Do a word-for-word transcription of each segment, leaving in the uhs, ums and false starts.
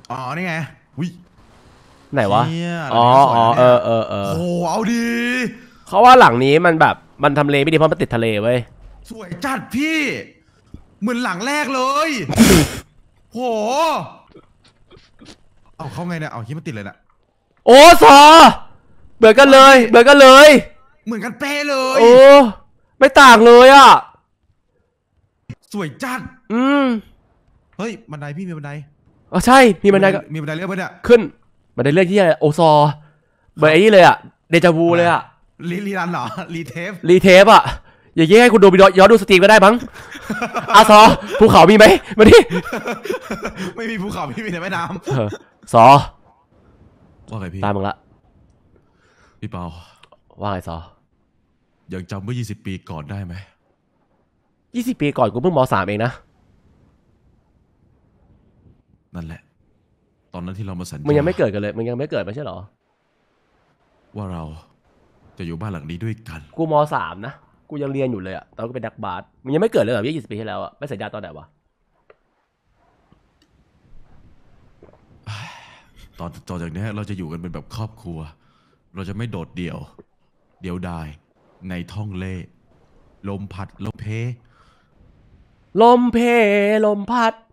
อ๋อนี่ไงวิไหนวะอ๋ออ๋อเออเออเออโอ้เอาดีเขาว่าหลังนี้มันแบบมันทำเลไม่ดีเพราะมันติดทะเลเว้ยสวยจัดพี่เหมือนหลังแรกเลยโหเอาเข้าไงเนี่ยเอาคิดมันติดเลยนะโอ้ซอเบื่อกันเลยเบื่อกันเลยเหมือนกันเป๊ะเลยโอ้ไม่ต่างเลยอ่ะสวยจัดอืมเฮ้ยบันไดพี่มีบันไดอ๋อใช่มีบันไดก็มีบันไดเลื่อนปะเนี่ยขึ้นบันไดเลื่อนที่อะไรโอซอเบอร์ไอ้นี่เลยอ่ะเดจาวูเลยอ่ะรีรีรันเหรอรีเทปรีเทปอ่ะอย่างงี้ให้คุณดูไปย้อนดูสตรีมก็ได้มั้งอาซอภูเขามีไหมมาดิไม่มีภูเขาพี่มีแต่แม่น้ำซอว่าไงพี่ตามมึงละพี่เปาว่าไงซอยังจำเมื่อยี่สิบปีก่อนได้ไหมยี่สิบปีก่อนกูเพิ่งมสามเองนะนั่นแหละตอนนั้นที่เรามาสัญญามึงยังไม่เกิดกันเลยมึงยังไม่เกิดไม่ใช่หรอว่าเราจะอยู่บ้านหลังนี้ด้วยกันกูมสามนะกูยังเรียนอยู่เลยอะตอนกูเป็นนักบาสมึงยังไม่เกิดเลยเหรอยี่สิบปีที่แล้วอะไม่สัญญาตอนไหนวะตอนต่อจากนี้เราจะอยู่กันเป็นแบบครอบครัวเราจะไม่โดดเดี่ยวเดี่ยวดายในท้องเล่ลมพัดลมเพลมเพลมพัด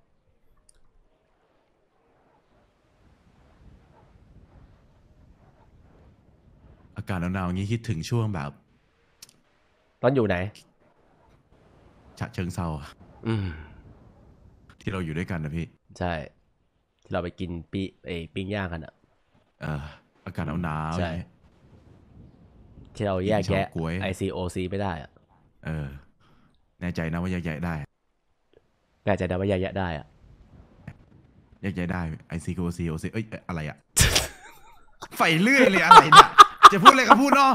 อากาศหนาวๆอย่างนี้คิดถึงช่วงแบบตอนอยู่ไหนฉะเชิงเซาอืมที่เราอยู่ด้วยกันนะพี่ใช่ที่เราไปกินปีเอปิ้งย่างกันอะเอออากาศหนาวๆใช่ที่เราแยกแยะ ไอ ซี โอ ซี ไม่ได้อะเออแน่ใจนะว่าแยกแยะได้แน่ใจนะว่าแยกแยะได้อะแยกแยะได้ ไอ ซี โอ ซี โอ ซี เอ้ยอะไรอะไฟเลื่อยเลยอะไรเนี่ยจะพูดอะไรก็พูดเนาะ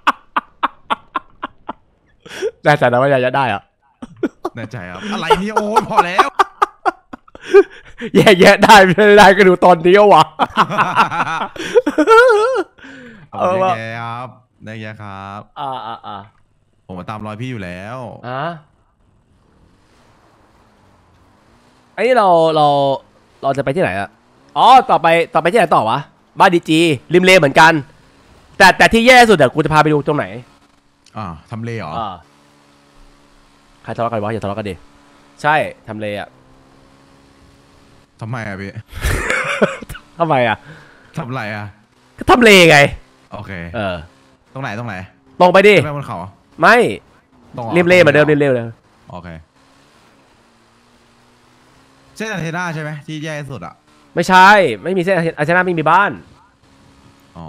แน่ใจนะว่าแยกแยะได้อะแน่ใจครับอะไรนี่โอ้พอแล้วแยกแยะได้ไม่ได้ก็ดูตอนนี้วะเออแยกแยะครับแยกแยะครับอ่าอ่าอ่าผมมาตามรอยพี่อยู่แล้วอ่ะไอ้เราเราเราจะไปที่ไหนอะอ๋อต่อไปต่อไปที่ไหนต่อวะบ้านดีจีริมเลเหมือนกันแต่แต่ที่แย่สุดเดี๋ยวกูจะพาไปดูตรงไหนอ่าทำเลเหรออ่าใครทะเลาะกันวะอย่าทะเลาะกันดิใช่ทำเลอะทำไมอะพี่ทำไมอะทำไรอะก็ทำเลไงโอเคเออตรงไหนตรงไหนตรงไปดิไม่บนเขาไม่ริมเลเหมือนเดิมริมเลเลยโอเคเส้นอาเทน่าใช่ไหมที่แย่สุดอะไม่ใช่ไม่มีเส้นอาเซน่าไม่มีบ้านอ๋อ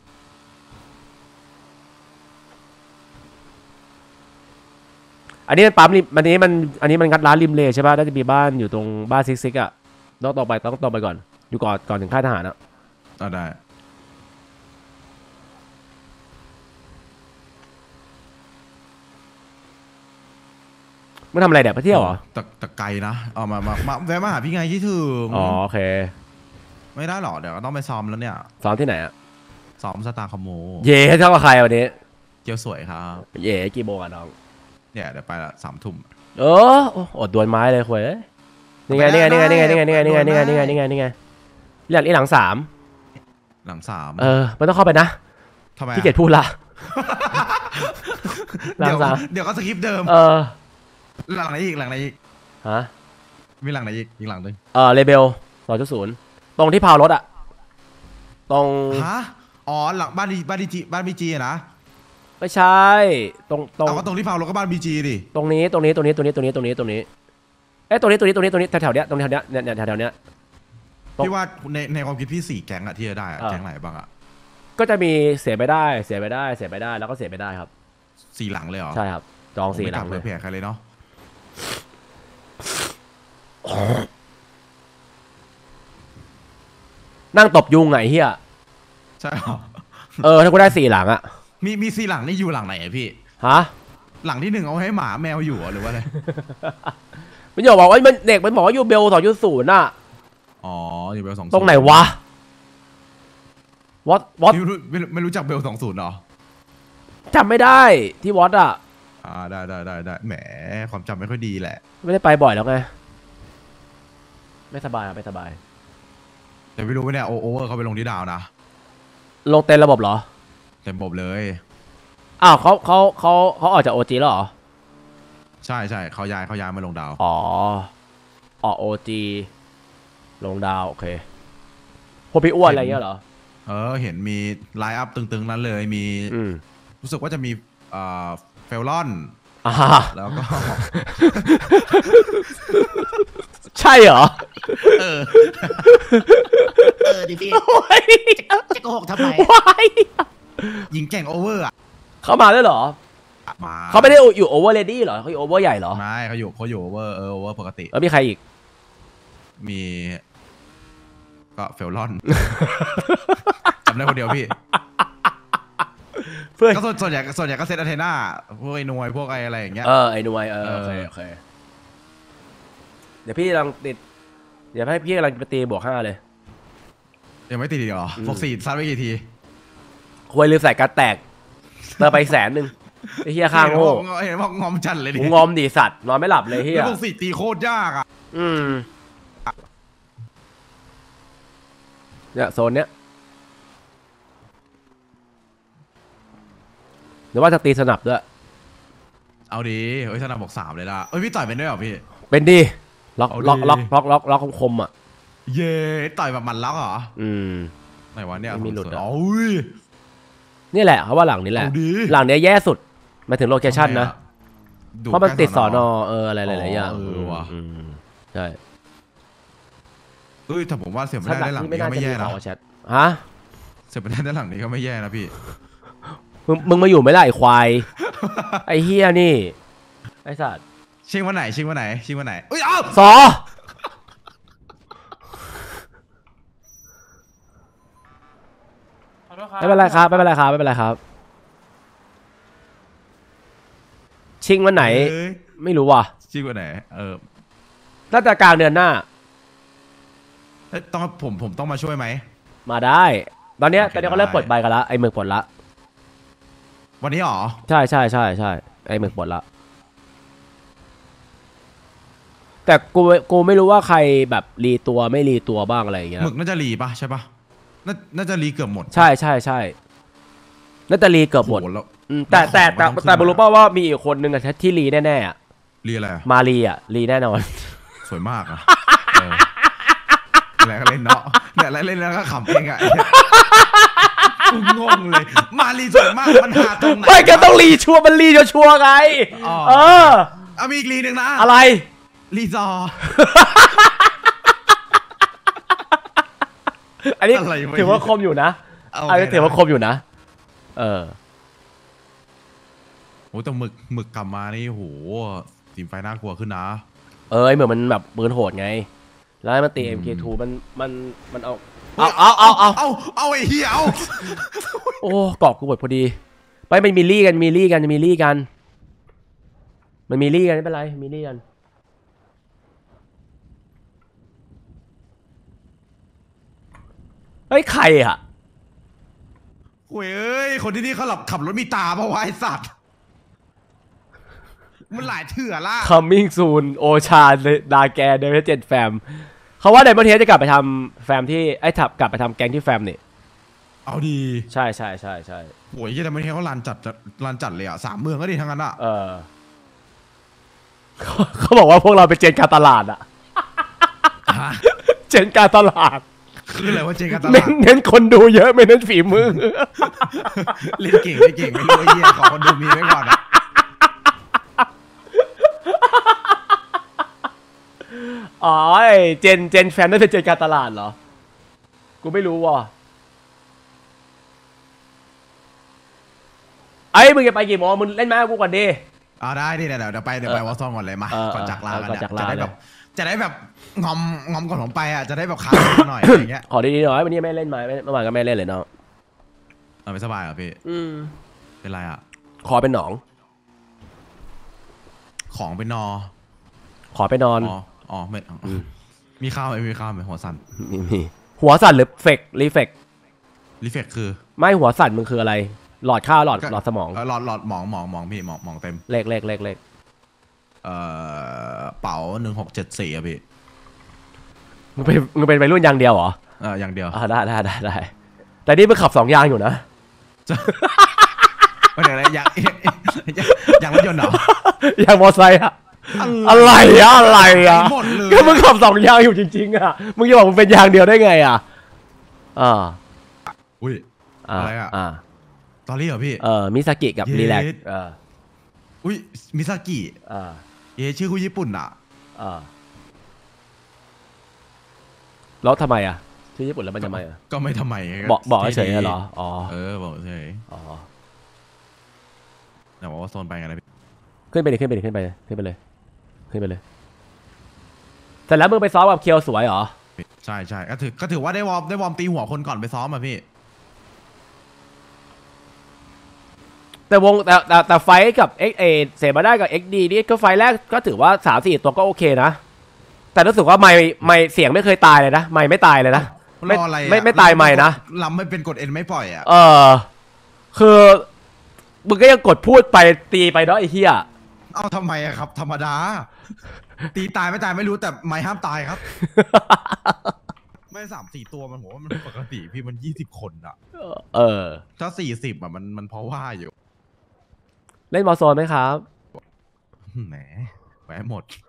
อันนี้ปั๊มริมอันนี้มันอันนี้มันงัดร้านริมเลใช่ป่ะน่าจะมีบ้านอยู่ตรงบ้านซิกซิกอ่ะต้องต่อไปต้องต่อไปก่อนอยู่ก่อนก่อนถึงค่ายทหารอ่ะอ่าได้มึงทำอะไรเนี่ยไปเที่ยวเหรอตะตะไกลนะเอามามามาแวะมาหาพี่ไงที่ถึงอ๋อโอเคไม่ได้หรอเดี๋ยวต้องไปซ้อมแล้วเนี่ยซ้อมที่ไหนอ่ะซ้อมสตาร์คอมโมเย่เท่ากับใครวันนี้เจียวสวยครับเย่กี่โมงอ่ะน้องเนี่ยเดี๋ยวไปละสามทุ่มเอออดดวลไม้เลยคุยนี่ไงนี่ไงนี่ไงนี่ไงนี่ไงนี่ไงนี่ไงนี่ไงนี่ไงนี่ไงนี่ไงเรื่องนี้หลังสามหลังสามเออไม่ต้องเข้าไปนะทำไมพี่เกียรติพูดละหลังสามเดี๋ยวก็สคริปต์เดิมเออหลังไหนอีกหลังไหนอีกฮะมีหลังไหนอีกอีกหลังนึงเออเลเบลสองจุดศูนย์ตรงที่พาวรถอะตรงฮะอ๋อหลังบ้านดีบ้านดีจีบ้านบีจีนะไม่ใช่ตรงตรงก็ตรงที่พาวรถก็บ้านบีจีดิตรงนี้ตรงนี้ตรงนี้ตรงนี้ตรงนี้ตรงนี้ตรงนี้เอ้ตรงนี้ตรงนี้ตรงนี้ตรงนี้แถวๆเนี้ยตรงแถวเนี้ยเนี่ยแถวๆเนี้ยพี่ว่าในในความคิดพี่สี่แก๊งอะที่จะได้แก๊งไหนบ้างอะก็จะมีเสียไปได้เสียไปได้เสียไปได้แล้วก็เสียไปได้ครับสี่หลังเลยเหรอใช่ครับจองสี่หลังเลยเผื่อใครเลยเนาะนั่งตบยุงไงเฮียใช่หรอเออถ้ากูได้สี่หลังอะมีมีสี่หลังนี่อยู่หลังไหนพี่ฮะหลังที่หนึ่งเอาให้หมาแมวอยู่หรือว่าอะไรมันอยากบอกว่ามันเด็กมันบอกว่าอยู่เบลสองจุดศูนย์น่ะอ๋ออยู่เบลสองตรงไหนวะวอตวอตไม่ไม่รู้จักเบลสองศูนย์หรอจำไม่ได้ที่วอตอ่ะอ่าได้ได้ได้ได้แหมความจำไม่ค่อยดีแหละไม่ได้ไปบ่อยแล้วไงไม่สบายไม่สบายแต่ไม่รู้ว่าเนี่ยโอเวอร์เขาไปลงที่ดาวนะลงเต็มระบบเหรอเต็มบบเลยอ้าวเขาเขาเขาเขาออกจากโอจีแล้วเหรอใช่ใช่เขาย้ายเขาย้ายมาลงดาวอ๋อออกโอจีลงดาวโอเคพวกพี่อ้วนอะไรเงี้ยเหรอเออเห็นมีไลน์อัพตึงๆนั้นเลยมีอืมรู้สึกว่าจะมีเอ่อเฟลลอนอ่าแล้วก็ใช่เหรอเออ เออดิพี่โอ้ยจะโกหกทำไมว้ายยิงแก่งโอเวอร์อะเขามาด้วยเหรอมาเขาไม่ได้อยู่โอเวอร์เลดี้เหรอเขาอยู่โอเวอร์ใหญ่เหรอไม่เขาอยู่เขาอยู่โอเวอร์เออโอเวอร์ปกติแล้วมีใครอีกมีก็เฟลลอน จำได้คนเดียวพี่เพื่อนก็ส่วนส่วนใหญ่ส่วนใหญ่ก็เซตอาเทนาพวกไอ้นวยพวกไอ้อะไรอย่างเงี้ยเออไอ้หน่วยเออเออโอเคโอเคเดี๋ยวพี่กำลังติดเดี๋ยวให้พี่กำลังไปตีบวกห้าเลยยังไม่ติดอีกเหรออืมฟกซีซัดไปกี่ทีควรลืมใส่การดแตกเติมไปแสนหนึ่งไอ้เฮียข้างโง่เห็นบอกงอมจันเลยดิหูงอมดีสัตว์นอนไม่หลับเลยเฮียแล้วฟกซีตีโคตรยากอ่ะอืมเนี่ยโซนเนี้ยหรือว่าจะตีสนับด้วยเอาดีเฮ้ยธนาบอกสามเลยล่ะเอ้ยพี่ต่อยเป็นด้วยเหรอพี่เป็นดีล็อกเอาล็อกดิล็อกล็อกล็อกล็อกคมๆอ่ะเย้ต่อยแบบมันล็อกเหรออืมไหนวะเนี่ยไม่มีหลุดอะโอ้ยนี่แหละเขาว่าหลังนี้แหละเอาดิหลังเนี้ยแย่สุดหมายถึงโลเคชั่นนะดูเพราะมันติดสใกล้อนอเอออะไรหลายๆอย่างอ๋อเออว่ะอืมใช่เอ้ยแต่ผมว่าเสียไม่ถ้าได้หลังด้านหลังที่ไม่นี้น่าก็จะไม่มีแย่ขนะองแชทฮะเสียไม่ได้ด้านหลังนี้ก็ไม่แย่นะพี่มึงมึงมาอยู่ไหม่ล่ะไอ้ควาย ไอ้เฮียนี่ไอ้สัตว์ชิงวันไหนชิงวันไหนชิงวันไหนเอ้ยเอ้าสอไม่เป็นไรครับไม่เป็นไรครับไม่เป็นไรครับ ชิงวันไหนเอ้ยไม่รู้ว่ะชิงวันไหนเออน่าจะกลางเดือนหน้าเอ้ยต้องผมผมต้องมาช่วยไหมมาได้ ตอนเนี้ยโอเคตอนนี้เขาเริ่มได้ปลดใบกันละไอ้หมึกปลดละวันนี้หรอใช่ใช่ใช่ใช่ไอ้หมึกปลดละแต่กูกูไม่รู้ว่าใครแบบรีตัวไม่รีตัวบ้างอะไรอย่างเงี้ยหมึกน่าจะรีปะใช่ปะน่าน่าจะรีเกือบหมดใช่ใช่ใช่น่าจะรีเกือบหมดโแล้วอืมแต่แต่แต่ของมันต้องขึ้นแต่ไม่รู้มาป่าว่ามีอีกคนนึงอะที่รีแน่ๆอะรีอะไรอะมารีอะรีแน่นอนสวยมากอะเออแล้วก็เล่นเนาะเนี่ยแล้วเล่นแล้วก็ขำเองอะกูงงเลย มารีสวยมากมันหาตรงไหนไม่ก็ต้องรีชัวร์มันรีชัวร์ๆไงอ๋อเออเอามีอีกรีหนึ่งนะอะไรรีซอร์อันนี้อะไรวะถือว่าคมอยู่นะเอาอันนี้ไงถือว่านะคมอยู่นะ เออโอ้แต่หมึกหมึกกลับมานี่โหทีมไฟน่ากลัวขึ้นนะเออเหมือนมันแบบปืนโหดไง แล้วให้มันตี เอ็ม เค ทู มันมันมันเอาเอาเอาเอาเอาเอาเอาไอ้เหี้ยเอาโอ้กรอบกูหมดพอดี ไปมันมีลี่กันมีลี่กันมีลี่กัน มันมีลี่กันไม่เป็นไรมีลี่กันเฮ้ยใครอ่ะโว้ยเอ้ยคนที่นี่เขาหลับขับรถมีตาปะวะไอ้สัตว์มันหลายเถื่อละ coming soon โอชาดาแกเดวิดเจนแฟมเขาว่าไดมอนเทสจะกลับไปทำแฟมที่ไอ้ทับกลับไปทำแกงที่แฟมนี่เอาดีใช่ใช่ใช่ใช่โอ้ยยี่แต่ไม่ใช่เขาลานจัดลานจัดเลยอ่ะสามเมืองก็ดีทั้งนั้นอ่ะเออเขาเขาบอกว่าพวกเราเป็นเจนการตลาดอะฮะเจนการตลาดคืออะไรว่าเจงกันตเน้ลาน ดเน้นคนดูเยอะไม่เน้นฝีมือเล่นเก่งไม่เก่งไม่รู้ไอ้เหี้ยขอคนดูมีไว้ก่อนอ่ะอ๋อไอ้เจนเจนแฟมนั่นเป็นเจนการตลาดเหรอ กูไม่รู้ว่ะไอ้มึงจะไปกี่โมงมึงเล่นมากูก่อนดิเอาได้ดิเดี๋ยวเดี๋ยวไปเดี๋ยวไปวอซองก่อนเลยมาเออก่อนจากลาเออกันก่อนเนี่ยจากจะลาได้แบบเลยจะได้แบบงอมงอมก่อนผมไปอ่ะจะได้แบบค้างหน่อยอะไรอย่างเงี้ยขอดีๆหน่อยวันนี้ไม่เล่นมาไม่เมื่อวานก็ไม่เล่นเลยเนาะเอาไม่สบายเหรอพี่อืมเป็นไรอ่ะขอเป็นหนองของเป็นนอขอไปนอนอ๋ออ๋อไม่อ๋อมีข้าวไหมมีข้าวไหมหัวสั่นมีมีหัวสั่นหรือเฟกรีเฟกรีเฟกคือไม่หัวสั่นมึงคืออะไร หลอดข้าวหลอดหลอดสมองเหลอดหลอดหมองหมองหมองพี่หมองหมองเต็มเลขเลขเลขเลขเอ่อเป๋าหนึ่งหกเจ็ดสี่อะพี่มึงเป็นมึงเป็นวัยรุ่นอย่างเดียวเหรอเอออย่างเดียวอ่าได้ได้ได้ได้แต่นี่มันขับสองยางอยู่นะไม่ได้อะไรอย่างอย่างรถยนต์เหรออย่างมอไซค์อะอะไรอะอะไรอะหมดเลยก็มึงขับสองยางอยู่จริงๆอะมึงจะบอกมึงเป็นยางเดียวได้ไงอะอ่าอุ้ยอะไรอะอ่าตอรี่เหรอพี่เออมิซากิกับเย็ดรีแลกเอออุ้ยมิซากิอ่าเอะชื่อคุณญี่ปุ่นอ่ะอ่าแล้วทำไมอ่ะที่ญี่ปุ่นแล้วมันทำไมอ่ะก็ไม่ทำไมบอกบอกเฉยๆเหรออ๋อเออบอกเฉยอ๋อแต่บอกว่าโซนไปไงนะพี่ขึ้นไปดิขึ้นไปดิขึ้นไปเลยขึ้นไปเลยขึ้นไปเลยเสร็จแล้วมึงไปซ้อมกับเคียวสวยเหรอใช่ใช่ก็ถือก็ถือว่าได้วอร์มได้วอร์มตีหัวคนก่อนไปซ้อมอ่ะพี่แต่วงแต่แต่แต่ไฟท์กับเอ็กเอเสมาได้กับเอ็กดีนี่ก็ไฟท์แรกก็ถือว่าสามสี่ตัวก็โอเคนะแต่รู้สึกว่าไม่ไม่เสียงไม่เคยตายเลยนะไม่ไม่ตายเลยนะไม่รออะไรอะไม่ไม่ตายไม่นะลำไม่เป็นกดเอ็นไม่ปล่อยอ่ะเออคือมึงก็ยังกดพูดไปตีไปเนาะไอ้เหี้ยเอาทำไมอะครับ ธรรมดา ตีตายไม่ตายไม่รู้แต่ไม่ห้ามตายครับ ไม่สามสี่ตัวมันผมว่ามันปกติพี่มันยี่สิบคนอ่ะเออถ้าสี่สิบอ่ะมันมันเพราะว่าอยู่เล่นมอโซนไหมครับแหมแหวะหมด